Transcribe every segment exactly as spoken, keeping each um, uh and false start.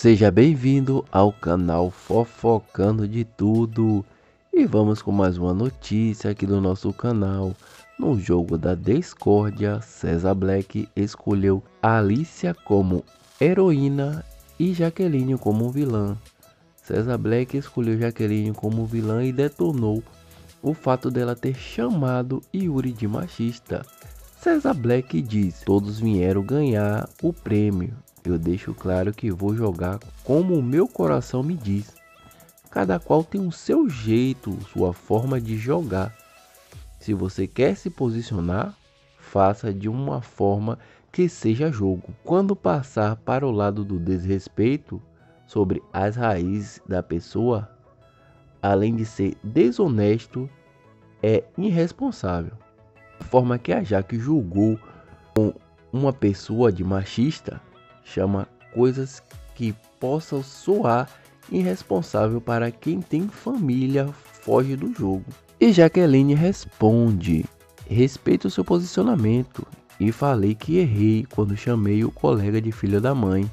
Seja bem-vindo ao canal Fofocando de Tudo. E vamos com mais uma notícia aqui do nosso canal. No jogo da discórdia, César Black escolheu Alicia como heroína e Jaqueline como vilã. César Black escolheu Jaqueline como vilã e detonou o fato dela ter chamado Yuri de machista. César Black diz: todos vieram ganhar o prêmio. Eu deixo claro que vou jogar como o meu coração me diz. Cada qual tem o seu jeito, sua forma de jogar. Se você quer se posicionar, faça de uma forma que seja jogo. Quando passar para o lado do desrespeito sobre as raízes da pessoa, além de ser desonesto, é irresponsável. A forma que a Jaque julgou com uma pessoa de machista chama coisas que possam soar irresponsável para quem tem família, foge do jogo. E Jaqueline responde: respeito o seu posicionamento e falei que errei quando chamei o colega de filha da mãe,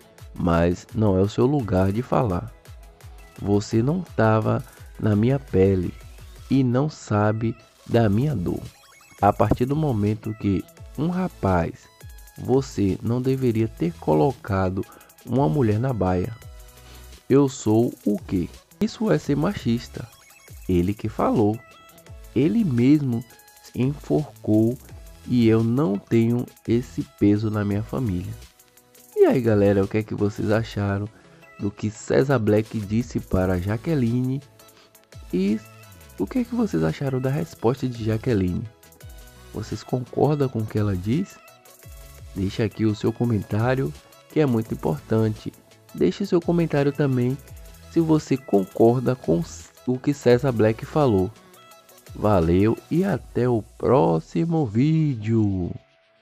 mas não é o seu lugar de falar. Você não estava na minha pele e não sabe da minha dor. A partir do momento que um rapaz, você não deveria ter colocado uma mulher na baia. Eu sou o quê? Isso é ser machista. Ele que falou. Ele mesmo se enforcou e eu não tenho esse peso na minha família. E aí, galera, o que é que vocês acharam do que César Black disse para Jaqueline? E o que é que vocês acharam da resposta de Jaqueline? Vocês concordam com o que ela diz? Deixa aqui o seu comentário, que é muito importante. Deixe seu comentário também se você concorda com o que César Black falou. Valeu e até o próximo vídeo.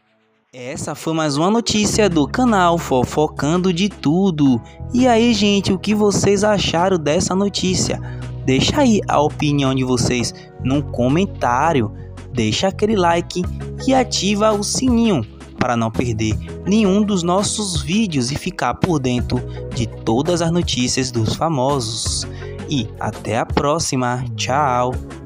Essa foi mais uma notícia do canal Fofocando de Tudo. E aí, gente, o que vocês acharam dessa notícia? Deixa aí a opinião de vocês no comentário. Deixa aquele like e ativa o sininho para não perder nenhum dos nossos vídeos e ficar por dentro de todas as notícias dos famosos. E até a próxima. Tchau!